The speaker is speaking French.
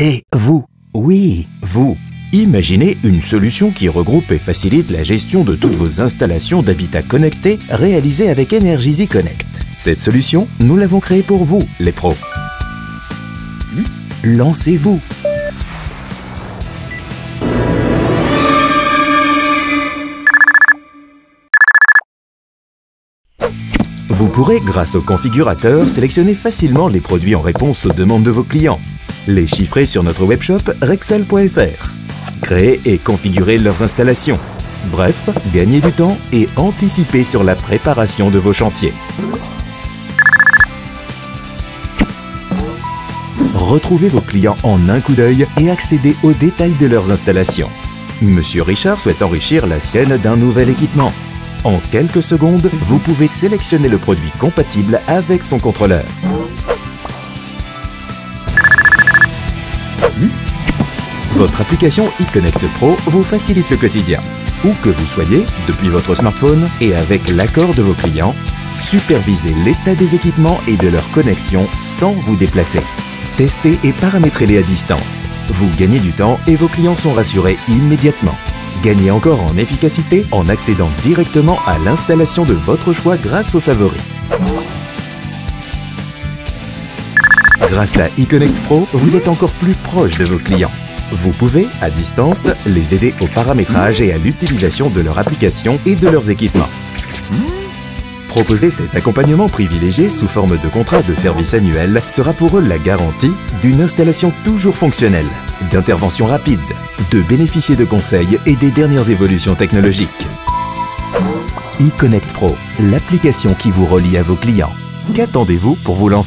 Et vous, oui, vous, imaginez une solution qui regroupe et facilite la gestion de toutes vos installations d'habitat connecté réalisées avec Energizy Connect. Cette solution, nous l'avons créée pour vous, les pros. Lancez-vous! Vous pourrez, grâce au configurateur, sélectionner facilement les produits en réponse aux demandes de vos clients, les chiffrer sur notre webshop rexel.fr, créer et configurer leurs installations, bref, gagner du temps et anticiper sur la préparation de vos chantiers. Retrouvez vos clients en un coup d'œil et accédez aux détails de leurs installations. Monsieur Richard souhaite enrichir la sienne d'un nouvel équipement. En quelques secondes, vous pouvez sélectionner le produit compatible avec son contrôleur. Votre application eConnect Pro vous facilite le quotidien. Où que vous soyez, depuis votre smartphone et avec l'accord de vos clients, supervisez l'état des équipements et de leur connexion sans vous déplacer. Testez et paramétrez-les à distance. Vous gagnez du temps et vos clients sont rassurés immédiatement. Gagnez encore en efficacité en accédant directement à l'installation de votre choix grâce aux favoris. Grâce à eConnect Pro, vous êtes encore plus proche de vos clients. Vous pouvez, à distance, les aider au paramétrage et à l'utilisation de leur application et de leurs équipements. Proposer cet accompagnement privilégié sous forme de contrat de service annuel sera pour eux la garantie d'une installation toujours fonctionnelle, d'intervention rapide, de bénéficier de conseils et des dernières évolutions technologiques. eConnect Pro, l'application qui vous relie à vos clients. Qu'attendez-vous pour vous lancer ?